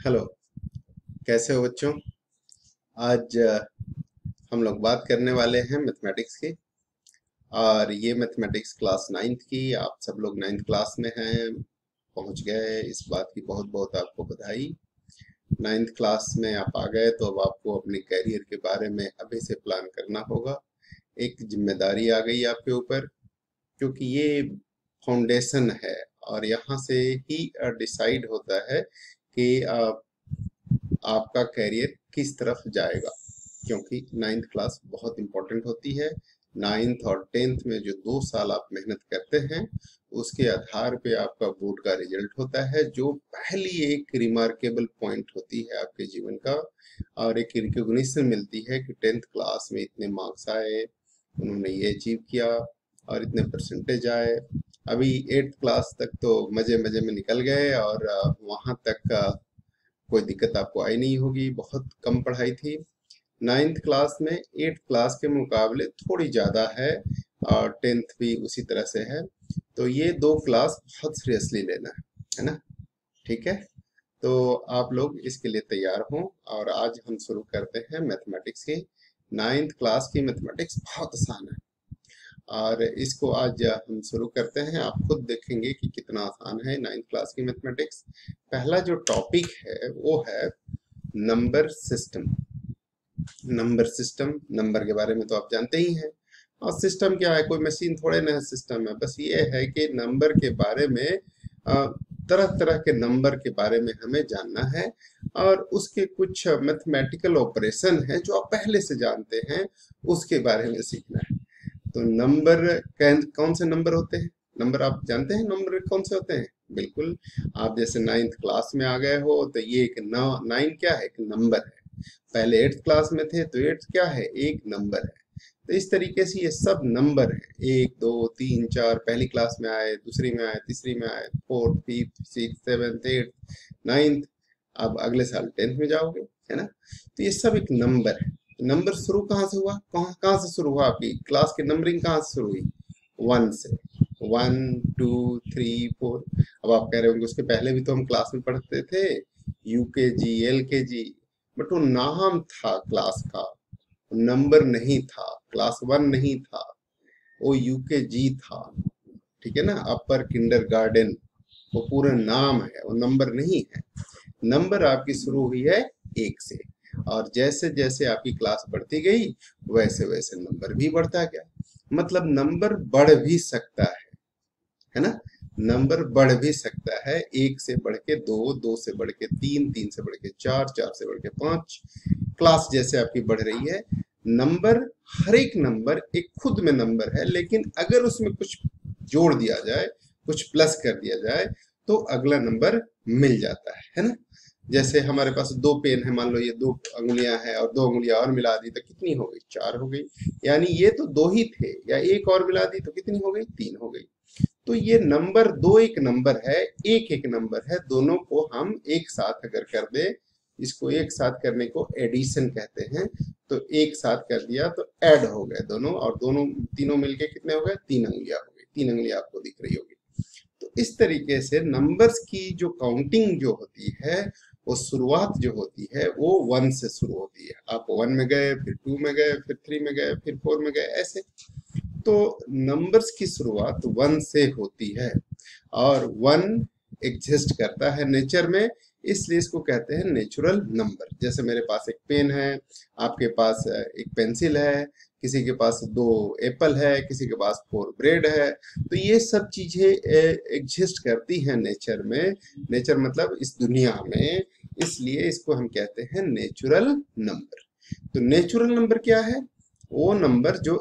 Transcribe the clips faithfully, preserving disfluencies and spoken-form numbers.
Hello. कैसे हो बच्चों? आज अ, हम लोग बात करने वाले हैं मैथमेटिक्स की। और ये मैथमेटिक्स क्लास नाइन्थ की। आप सब लोग नाइन्थ क्लास में हैं, पहुंच गए, इस बात की बहुत बहुत आपको बधाई। नाइन्थ क्लास में आप आ गए तो अब आपको अपने कैरियर के बारे में अभी से प्लान करना होगा। एक जिम्मेदारी आ गई आपके ऊपर, क्योंकि ये फाउंडेशन है और यहाँ से ही डिसाइड होता है कि आप आपका कैरियर किस तरफ जाएगा। क्योंकि नाइन्थ क्लास बहुत इंपॉर्टेंट होती है। नाइन्थ और टेंथ में जो दो साल आप मेहनत करते हैं, उसके आधार पे आपका बोर्ड का रिजल्ट होता है, जो पहली एक रिमार्केबल पॉइंट होती है आपके जीवन का। और एक रिकॉग्निशन मिलती है कि टेंथ क्लास में इतने मार्क्स आए, उन्होंने ये अचीव किया और इतने परसेंटेज आए। अभी एट्थ क्लास तक तो मजे मजे में निकल गए और अ, वहाँ तक अ, कोई दिक्कत आपको आई नहीं होगी, बहुत कम पढ़ाई थी। नाइन्थ क्लास में एट्थ क्लास के मुकाबले थोड़ी ज़्यादा है और टेंथ भी उसी तरह से है। तो ये दो क्लास बहुत सीरियसली लेना है है ना? ठीक है। तो आप लोग इसके लिए तैयार हों। और आज हम शुरू करते हैं मैथमेटिक्स की। नाइन्थ क्लास की मैथमेटिक्स बहुत आसान है और इसको आज हम शुरू करते हैं। आप खुद देखेंगे कि कितना आसान है नाइन्थ क्लास की मैथमेटिक्स। पहला जो टॉपिक है वो है number system. Number system, number के बारे में तो आप जानते ही हैं। और सिस्टम क्या है? कोई मशीन थोड़े ना सिस्टम है। बस ये है कि नंबर के बारे में अ, तरह तरह के नंबर के बारे में हमें जानना है और उसके कुछ मैथमेटिकल ऑपरेशन है जो आप पहले से जानते हैं, उसके बारे में सीखना है। तो नंबर कैन- कौन से नंबर होते हैं? नंबर आप जानते हैं नंबर कौन से होते हैं? बिल्कुल। आप जैसे नाइन्थ क्लास में आ गए हो तो ये एक नाइन क्या है? एक नंबर है। पहले एट्थ क्लास में थे तो एट्थ क्या है? एक नंबर है। तो इस तरीके से ये सब नंबर है। एक दो तीन चार, पहली क्लास में आए, दूसरी में आए, तीसरी में आए, fourth fifth six seventh eighth ninth, अब अगले साल टेंथ में जाओगे, है ना? तो ये सब एक नंबर है। नंबर शुरू कहाँ से हुआ? कहाँ कहाँ से शुरू हुआ? आपकी क्लास की नंबरिंग कहाँ से शुरू हुई? वन से। One two three four. अब आप कह रहे होंगे उसके पहले भी तो हम क्लास में पढ़ते थे, यूकेजी एलकेजी, बट वो नाम था क्लास का, नंबर नहीं था। क्लास वन नहीं था, वो यूकेजी था। ठीक है ना? अपर किंडर गार्डन, वो पूरा नाम है, वो नंबर नहीं है। नंबर आपकी शुरू हुई है एक से, और जैसे जैसे आपकी क्लास बढ़ती गई वैसे वैसे नंबर भी बढ़ता गया। मतलब नंबर बढ़ भी सकता है है ना? नंबर बढ़ भी सकता है, एक से बढ़ के दो, दो से बढ़ के तीन, तीन से बढ़ के चार, चार से बढ़ के पांच। क्लास जैसे आपकी बढ़ रही है, नंबर, हर एक नंबर एक खुद में नंबर है, लेकिन अगर उसमें कुछ जोड़ दिया जाए, कुछ प्लस कर दिया जाए, तो अगला नंबर मिल जाता है है ना? जैसे हमारे पास दो पेन है, मान लो ये दो अंगुलियां हैं और दो अंगुलियां और मिला दी तो कितनी हो गई? चार हो गई। यानी ये तो दो ही थे, या एक और मिला दी तो कितनी हो गई? तीन हो गई। तो ये नंबर दो एक नंबर है, एक एक नंबर है, दोनों को हम एक साथ अगर कर दे, इसको एक साथ करने को एडिशन कहते हैं। तो एक साथ कर दिया तो ऐड हो गए दोनों, और दोनों तीनों मिलके कितने हो गए? तीन अंगुलियां हो गई। तीन अंगुलियां आपको दिख रही होगी। तो इस तरीके से नंबर्स की जो काउंटिंग जो होती है, वो शुरुआत जो होती है वो वन से शुरू होती है। आप वन में गए, फिर टू में गए, फिर थ्री में गए, फिर फोर में गए, ऐसे। तो नंबर्स की शुरुआत वन से होती है और वन एग्जिस्ट करता है नेचर में, इसलिए इसको कहते हैं नेचुरल नंबर। जैसे मेरे पास एक पेन है, आपके पास एक पेंसिल है, किसी के पास दो एप्पल है, किसी के पास फोर ब्रेड है। तो ये सब चीजें एग्जिस्ट करती हैं नेचर में। नेचर मतलब इस दुनिया में, इसलिए इसको हम कहते हैं नेचुरल नंबर। तो नेचुरल नंबर क्या है? वो नंबर जो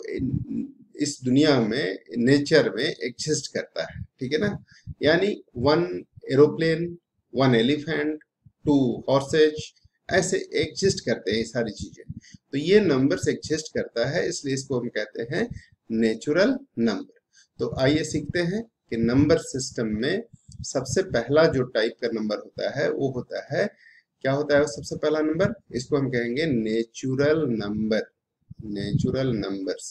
इस दुनिया में, नेचर में एग्जिस्ट करता है। ठीक है ना? यानी one aeroplane, one elephant, two horses, ऐसे एग्जिस्ट करते हैं ये सारी चीजें। तो ये नंबर्स एग्जिस्ट करता है, इसलिए इसको हम कहते हैं नेचुरल नंबर। तो आइए सीखते हैं कि नंबर सिस्टम में सबसे पहला जो टाइप का नंबर होता है वो होता है, क्या होता है सबसे पहला नंबर? इसको हम कहेंगे नेचुरल नंबर। Natural numbers.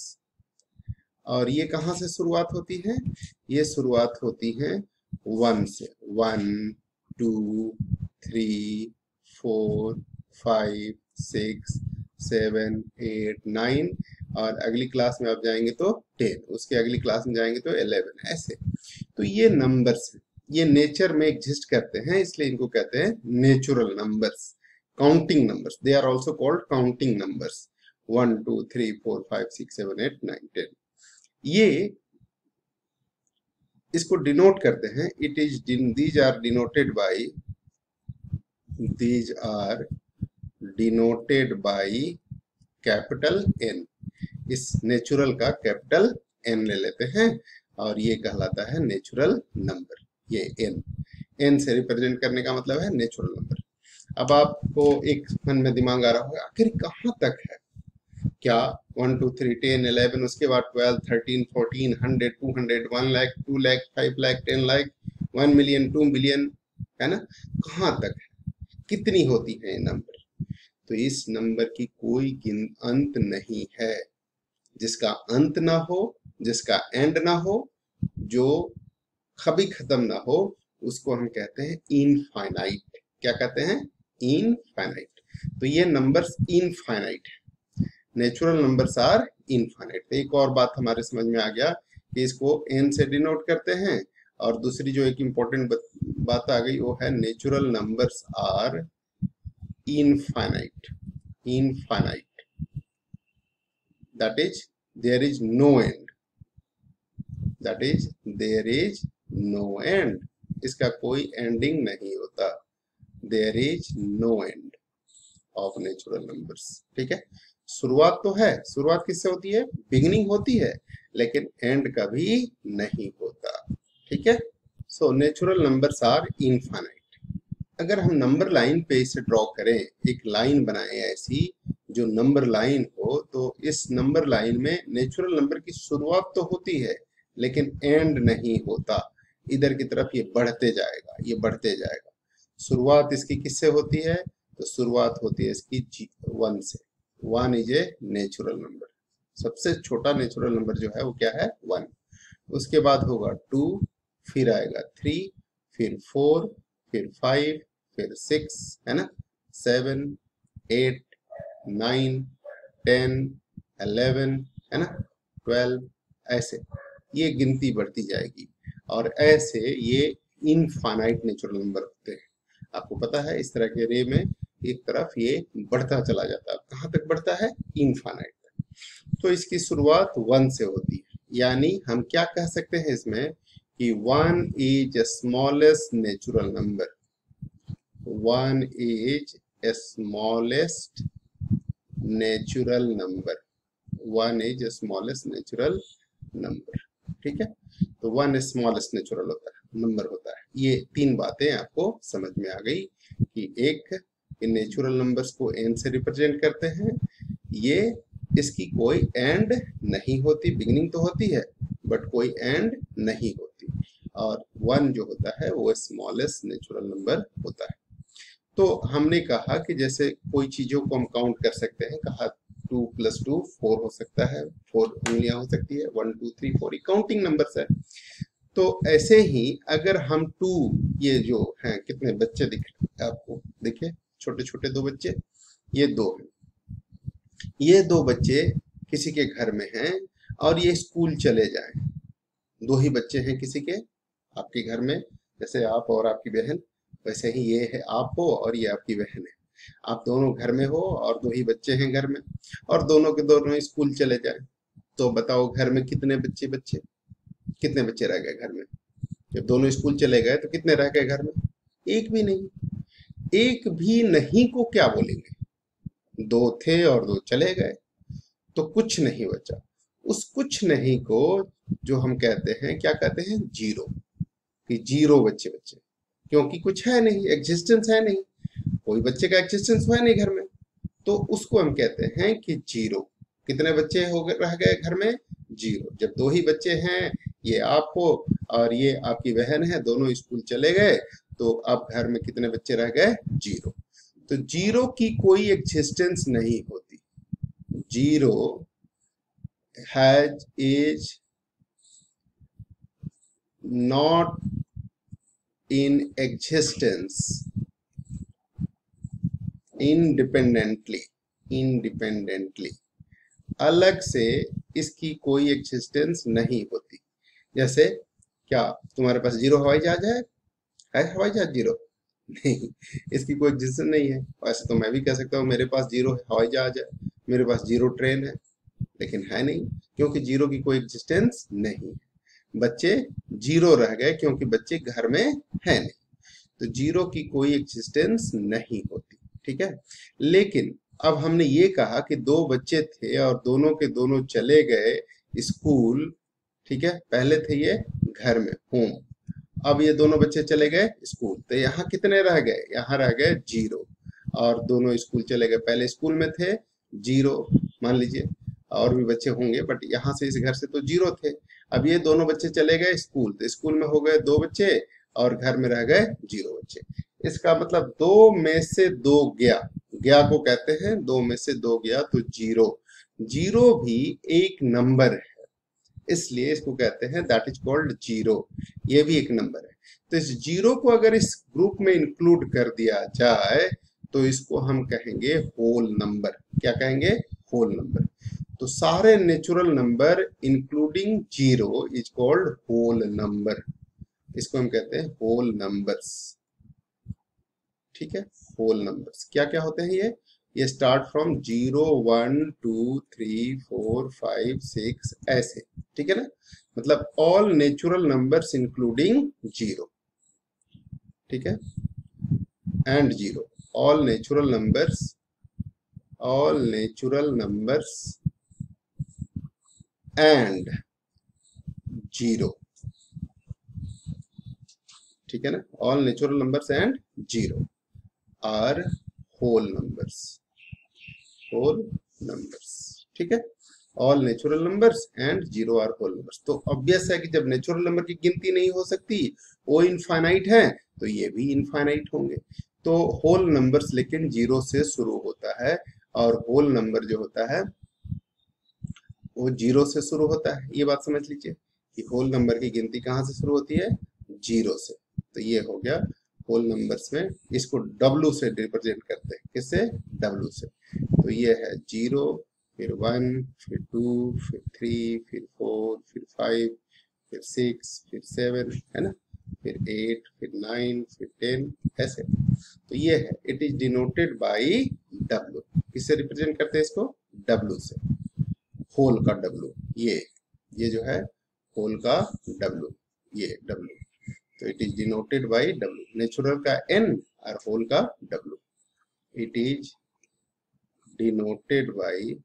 और ये कहाँ से शुरुआत होती है? ये शुरुआत होती है वन से। One, two, three, four, five, six, seven, eight, nine, और अगली क्लास में आप जाएंगे तो टेन, उसके अगली क्लास में जाएंगे तो इलेवन, ऐसे। तो ये नंबर्स हैं, ये नेचर में एग्जिस्ट करते हैं, इसलिए इनको कहते हैं natural numbers, counting numbers. They are also called counting numbers. One, two, three, four, five, six, seven, eight, nine, ten, ये इसको डिनोट करते हैं। It is these are denoted by these are denoted by capital N. इस natural का capital N ले लेते हैं और ये कहलाता है नेचुरल नंबर। ये एन, एन से रिप्रेजेंट करने का मतलब है नेचुरल नंबर। अब आपको एक मन में दिमाग आ रहा होगा, आखिर कहाँ तक है, क्या one, two, three, ten, eleven, उसके बाद twelve, thirteen, fourteen, hundred, two hundred, one lakh, two lakh, five lakh, ten lakh, one million, two million, है ना, कहाँ तक है, कितनी होती है ये नंबर? तो इस नंबर की कोई गिन अंत नहीं है। जिसका अंत ना हो, जिसका एंड ना हो, जो कभी खत्म ना हो, उसको हम कहते हैं इनफाइनाइट। क्या कहते हैं? इनफाइनाइट। तो ये नंबर्स इनफाइनाइट है, नेचुरल नंबर्स आर इनफाइनाइट। एक और बात हमारे समझ में आ गया कि इसको एन से डिनोट करते हैं, और दूसरी जो एक इंपॉर्टेंट बात आ गई वो है natural numbers are infinite. Infinite, that is there is no end, that is there is no end, इसका कोई एंडिंग नहीं होता। there is no end of natural numbers। ठीक है, शुरुआत तो है, शुरुआत किससे होती है? बिगिनिंग होती है, लेकिन एंड कभी नहीं होता। ठीक है, so natural numbers are infinite. अगर हम नंबर लाइन पे इसे ड्रॉ करें, एक लाइन बनाएं ऐसी जो नंबर लाइन हो, तो इस नंबर लाइन में नेचुरल नंबर की शुरुआत तो होती है लेकिन एंड नहीं होता। इधर की तरफ ये बढ़ते जाएगा, ये बढ़ते जाएगा। शुरुआत इसकी किससे होती है? तो शुरुआत होती है इसकी जी वन से। One is a natural number, सबसे छोटा नेचुरल नंबर जो है वो क्या है? वन। उसके बाद होगा टू, फिर आएगा थ्री, फिर फोर, फिर फाइव, फिर सिक्स, है ना, seven, eight, nine, ten, eleven, है ना, ट्वेल्व, ऐसे ये गिनती बढ़ती जाएगी। और ऐसे ये इनफाइनाइट नेचुरल नंबर होते हैं। आपको पता है इस तरह के रे में एक तरफ ये बढ़ता चला जाता है। कहाँ तक बढ़ता है? इनफाइनाइट तक। तो इसकी शुरुआत वन से होती है, यानी हम क्या कह सकते हैं इसमें कि one is smallest natural number. One is smallest natural number. One is smallest natural number. ठीक है, तो वन स्मॉलेस्ट नेचुरल होता है नंबर होता है। ये तीन बातें आपको समझ में आ गई कि एक नेचुरल नंबर्स को एन से रिप्रेजेंट करते हैं, ये इसकी कोई एंड नहीं होती, बिगिनिंग तो होती है बट कोई एंड नहीं होती, और वन जो होता है वो स्मॉलेस्ट नेचुरल नंबर होता है। तो हमने कहा कि जैसे कोई चीजों को हम काउंट कर सकते हैं, कहा टू प्लस टू फोर हो सकता है, फोर उंगलियां हो सकती है, one, two, three, four, counting numbers है। तो ऐसे ही अगर हम टू, ये जो हैं कितने बच्चे दिख रहे हैं आपको, देखिए छोटे छोटे दो बच्चे, ये दो हैं, ये दो बच्चे किसी के घर में हैं और ये स्कूल चले जाएं, दो ही बच्चे हैं किसी के, आपके घर में, जैसे आप और आपकी बहन, वैसे ही ये है आप हो और ये आपकी बहन है। आप दोनों घर में हो और दो ही बच्चे हैं घर में, और दोनों के दोनों स्कूल चले जाए, तो बताओ घर में कितने बच्चे बच्चे कितने बच्चे रह गए घर में? जब दोनों स्कूल चले गए तो कितने रह गए घर में? एक भी नहीं। एक भी नहीं को क्या बोलेंगे? दो थे और दो चले गए, तो कुछ नहीं बचा। उस कुछ नहीं को जो हम कहते हैं, क्या कहते हैं? जीरो। कि जीरो बच्चे बच्चे, क्योंकि कुछ है नहीं, एग्जिस्टेंस है नहीं, कोई बच्चे का एग्जिस्टेंस है नहीं घर में, तो उसको हम कहते हैं कि जीरो। कितने बच्चे हो गए रह गए घर में? जीरो। जब दो ही बच्चे हैं, ये आप हो और ये आपकी बहन है, दोनों स्कूल चले गए, तो अब घर में कितने बच्चे रह गए? जीरो। तो जीरो की कोई एग्जिस्टेंस नहीं होती। Zero has is not in existence independently, independently अलग से इसकी कोई एग्जिस्टेंस नहीं होती। जैसे क्या तुम्हारे पास जीरो हवाई जहाज है? है हवाई जहाज जीरो? नहीं, इसकी कोई एग्जिस्टेंस नहीं है। वैसे तो मैं भी कह सकता हूँ मेरे पास जीरो हवाई जहाज है, मेरे पास जीरो ट्रेन है, लेकिन है नहीं, क्योंकि जीरो की कोई एग्जिस्टेंस नहीं है। बच्चे जीरो रह गए क्योंकि बच्चे घर में है नहीं, तो जीरो की कोई एग्जिस्टेंस नहीं होती। ठीक है, लेकिन अब हमने ये कहा कि दो बच्चे थे और दोनों के दोनों चले गए स्कूल। ठीक है, पहले थे ये घर में, होम। अब ये दोनों बच्चे चले गए स्कूल, तो यहाँ कितने रह गए? यहाँ रह गए जीरो। और दोनों स्कूल चले गए, पहले स्कूल में थे जीरो मान लीजिए, और भी बच्चे होंगे, बट यहाँ से इस घर से तो जीरो थे। अब ये दोनों बच्चे चले गए स्कूल, तो स्कूल में हो गए दो बच्चे और घर में रह गए जीरो बच्चे। इसका मतलब दो में से दो गया, गया को कहते हैं दो में से दो गया, तो जीरो। जीरो भी एक नंबर है, इसलिए इसको कहते हैं दैट इज कॉल्ड जीरो। ये भी एक नंबर है। तो इस जीरो को अगर इस ग्रुप में इंक्लूड कर दिया जाए तो इसको हम कहेंगे होल नंबर। क्या कहेंगे? Whole number. तो सारे natural number including zero is called whole number. इसको हम कहते हैं होल नंबर्स। ठीक है, होल नंबर्स क्या क्या होते हैं ये? ये start from zero, one, two, three, four, five, six, ऐसे। ठीक है ना, मतलब all natural numbers including zero. ठीक है, and zero, all natural numbers, all natural numbers and zero. ठीक है ना, all natural numbers and zero are whole numbers, whole numbers. ठीक है, all natural numbers and zero are whole numbers. तो obvious है कि जब नेचुरल नंबर की गिनती नहीं हो सकती, वो इनफाइनाइट है, तो ये भी इनफाइनाइट होंगे। तो होल नंबर्स लेकिन जीरो से शुरू होता है, और होल नंबर जो होता है वो जीरो से शुरू होता है। ये बात समझ लीजिए कि होल नंबर की गिनती कहाँ से शुरू होती है? जीरो से। तो ये हो गया होल नंबर्स में, इसको डब्लू से रिप्रेजेंट करते हैं। किससे? डब्लू से। तो ये है जीरो, फिर वन, फिर टू, फिर थ्री, फिर फोर, फिर फाइव, फिर सिक्स, फिर सेवन, है ना, फिर एट, फिर नाइन, फिर टेन, ऐसे। तो ये है, it is denoted by W. किससे रिप्रेजेंट करते हैं इसको? डब्लू से। होल का डब्लू, ये ये जो है होल का डब्लू, ये डब्लू। तो it is denoted by W. Natural का एन और होल का W. It is denoted by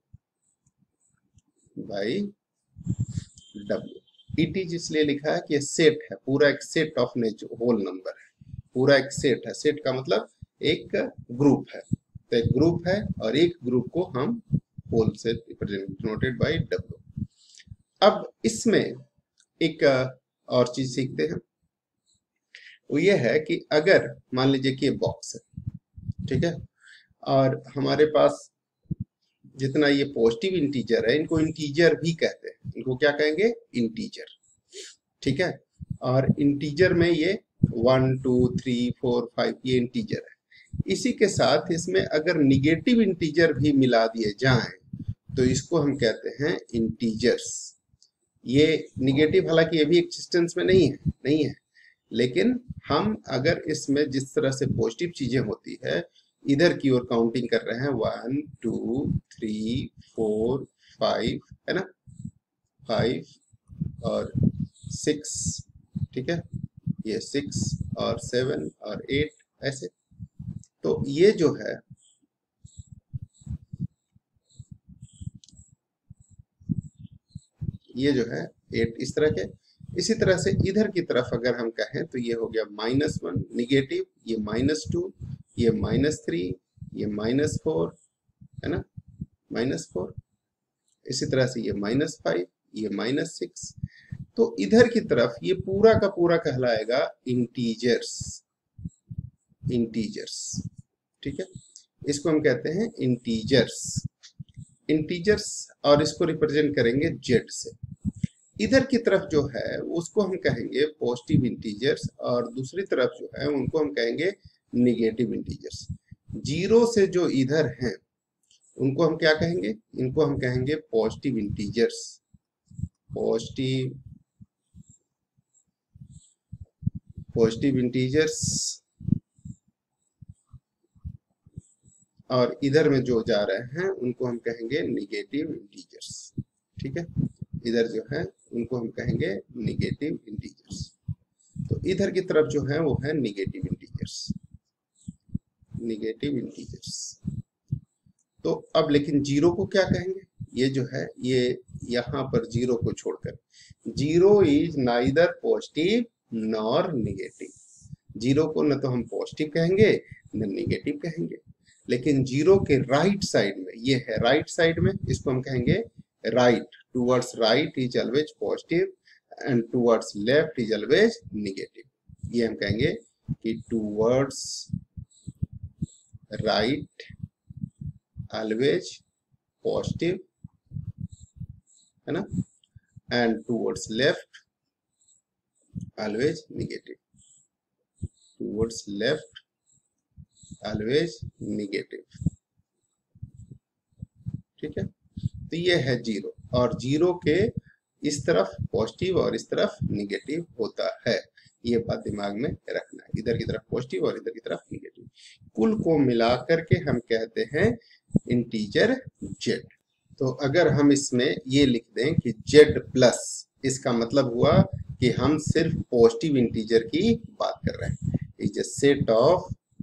by W. It is इसलिए लिखा है कि ये सेट है, पूरा एक set of natural whole number है, पूरा एक सेट है। सेट का मतलब एक ग्रुप है, तो एक ग्रुप है और एक ग्रुप को हम होल से रिप्रेजेंट, डिनोटेड बाई डब्लू। अब इसमें एक और चीज सीखते हैं, वो ये है कि अगर मान लीजिए कि ये बॉक्स है, ठीक है, और हमारे पास जितना ये पॉजिटिव इंटीजर है, इनको इंटीजर भी कहते हैं। इनको क्या कहेंगे? इंटीजर। ठीक है, और इंटीजर में ये one, two, three, four, five, ये इंटीजर है। इसी के साथ इसमें अगर निगेटिव इंटीजर भी मिला दिए जाएं तो इसको हम कहते हैं इंटीजर्स। ये निगेटिव, हालांकि ये भी एक्सिस्टेंस में नहीं है, नहीं है, लेकिन हम अगर इसमें जिस तरह से पॉजिटिव चीजें होती है, इधर की ओर काउंटिंग कर रहे हैं, one, two, three, four, five, है ना, फाइव और सिक्स। ठीक है, ये सिक्स और सेवन और एट, ऐसे। तो ये जो है ये जो है एट, इस तरह के। इसी तरह से इधर की तरफ अगर हम कहें तो ये हो गया माइनस वन निगेटिव, ये माइनस टू, ये माइनस थ्री, ये माइनस फोर, है ना, माइनस फोर। इसी तरह से ये माइनस फाइव, ये माइनस सिक्स। तो इधर की तरफ ये पूरा का पूरा कहलाएगा इंटीजर्स, इंटीजर्स। ठीक है, इसको हम कहते हैं इंटीजर्स, इंटीजर्स, और इसको रिप्रेजेंट करेंगे जेड से। इधर की तरफ जो है उसको हम कहेंगे पॉजिटिव इंटीजर्स, और दूसरी तरफ जो है उनको हम कहेंगे निगेटिव इंटीजर्स। जीरो से जो इधर हैं उनको हम क्या कहेंगे, इनको हम कहेंगे positive integers, positive positive integers. और इधर में जो जा रहे हैं उनको हम कहेंगे निगेटिव इंटीजर्स। ठीक है, इधर जो है उनको हम कहेंगे निगेटिव इंटीजर्स। तो इधर की तरफ जो है वो है निगेटिव इंटीजर्स, निगेटिव इंटीजर्स। तो अब लेकिन जीरो को क्या कहेंगे, ये जो है ये यहाँ पर जीरो को छोड़कर, zero is neither positive nor negative. Zero को न तो हम पॉजिटिव कहेंगे न निगेटिव कहेंगे, लेकिन जीरो के राइट साइड में, ये है राइट साइड में, इसको हम कहेंगे right, towards right is always positive and towards left is always negative. ये हम कहेंगे कि टूवर्ड्स राइट ऑलवेज पॉजिटिव, है ना, and towards left always negative, towards left always negative. ठीक है, तो ये है जीरो, और जीरो के इस तरफ पॉजिटिव और इस तरफ निगेटिव होता है, ये बात दिमाग में रखना है, इधर की तरफ पॉजिटिव और इधर की तरफ निगेटिव। कुल को मिलाकर के हम कहते हैं इंटीजर जेड। तो अगर हम इसमें ये लिख दें कि जेड प्लस, इसका मतलब हुआ कि हम सिर्फ पॉजिटिव इंटीजर की बात कर रहे हैं। Is a set of,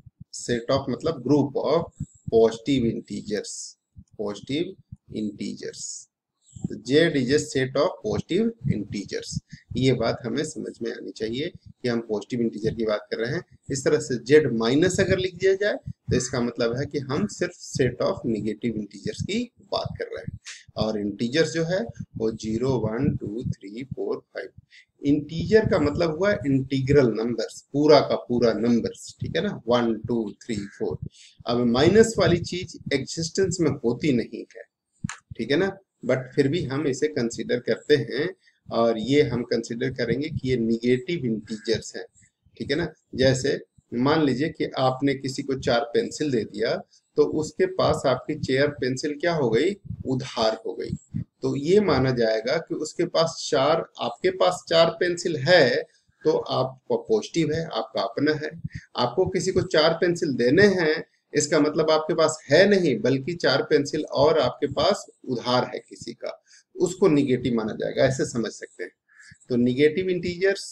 set of मतलब group of positive integers, positive integers. तो Z is a set of positive integers. ये बात हमें समझ में आनी चाहिए कि हम पॉजिटिव इंटीजर की बात कर रहे हैं। इस तरह से जेड माइनस अगर लिख दिया जाए तो इसका मतलब है कि हम सिर्फ सेट ऑफ निगेटिव इंटीजर्स की बात कर रहे हैं। और इंटीजर्स जो है वो zero one two three four five, integer का मतलब हुआ इंटीग्रल नंबर्स, पूरा का पूरा नंबर्स। ठीक है ना, वन टू थ्री फोर। अब माइनस वाली चीज एग्जिस्टेंस में होती नहीं है, ठीक है ना, बट फिर भी हम इसे कंसीडर करते हैं, और ये हम कंसीडर करेंगे कि ये निगेटिव इंटीजर्स हैं। ठीक है ना, जैसे मान लीजिए कि आपने किसी को चार पेंसिल दे दिया, तो उसके पास आपकी चेयर पेंसिल क्या हो गई, उधार हो गई। तो ये माना जाएगा कि उसके पास चार, आपके पास चार पेंसिल है तो आपका पॉजिटिव है, आपका अपना है। आपको किसी को चार पेंसिल देने हैं, इसका मतलब आपके पास है नहीं, बल्कि चार पेंसिल और आपके पास उधार है किसी का, उसको निगेटिव माना जाएगा, ऐसे समझ सकते हैं। तो निगेटिव इंटीजर्स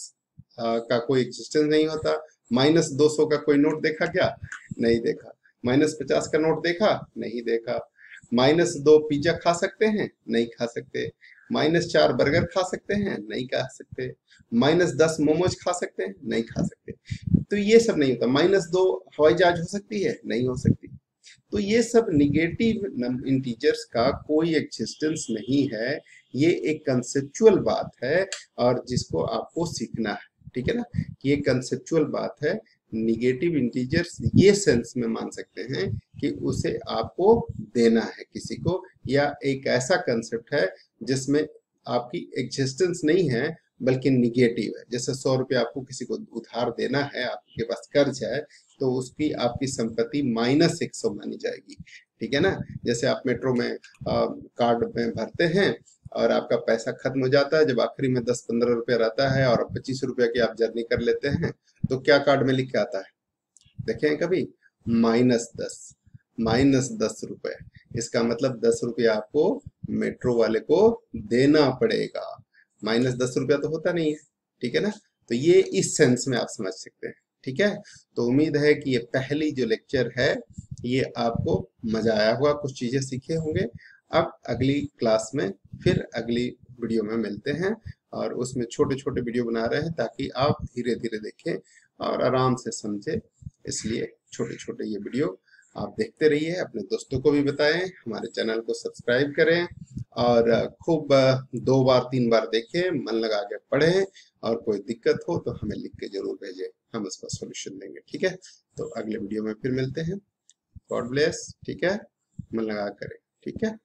का कोई एग्जिस्टेंस नहीं होता। माइनस दो सौ का कोई नोट देखा क्या, नहीं देखा। माइनस पचास का नोट देखा, नहीं देखा। माइनस दो पिज्जा खा सकते हैं, नहीं खा सकते। माइनस चार बर्गर खा सकते हैं, नहीं खा सकते। माइनस दस मोमोज खा सकते हैं, नहीं खा सकते। तो ये सब नहीं होता। माइनस दो हवाई जहाज हो सकती है, नहीं हो सकती। तो ये सब निगेटिव इंटीजर्स का कोई एग्जिस्टेंस नहीं है, ये एक कंसेप्चुअल बात है और जिसको आपको सीखना है। ठीक है ना, कि ये कंसेप्चुअल बात है। निगेटिव इंटीजर्स ये सेंस में मान सकते हैं कि उसे आपको देना है किसी को, या एक ऐसा कंसेप्ट है जिसमें आपकी एग्जिस्टेंस नहीं है बल्कि निगेटिव है। जैसे सौ रुपये आपको किसी को उधार देना है, आपके पास कर्ज है, तो उसकी आपकी संपत्ति माइनस एक सौ मानी जाएगी। ठीक है ना, जैसे आप मेट्रो में आ, कार्ड में भरते हैं और आपका पैसा खत्म हो जाता है, जब आखिरी में दस पंद्रह रुपया रहता है और पच्चीस रुपया की आप जर्नी कर लेते हैं, तो क्या कार्ड में लिख के आता है, देखे हैं कभी, माइनस दस, माइनस दस रुपए। इसका मतलब दस रुपया आपको मेट्रो वाले को देना पड़ेगा, माइनस दस रुपया तो होता नहीं है। ठीक है ना, तो ये इस सेंस में आप समझ सकते हैं। ठीक है, तो उम्मीद है कि ये पहली जो लेक्चर है ये आपको मजा आया होगा, कुछ चीजें सीखे होंगे। अब अगली क्लास में फिर अगली वीडियो में मिलते हैं, और उसमें छोटे छोटे वीडियो बना रहे हैं ताकि आप धीरे धीरे देखें और आराम से समझें। इसलिए छोटे छोटे ये वीडियो आप देखते रहिए, अपने दोस्तों को भी बताएं, हमारे चैनल को सब्सक्राइब करें, और खूब दो बार तीन बार देखें, मन लगा के पढ़ें, और कोई दिक्कत हो तो हमें लिख के जरूर भेजें, हम उसका सॉल्यूशन देंगे। ठीक है, तो अगले वीडियो में फिर मिलते हैं। God bless. ठीक है, मन लगा करें। ठीक है।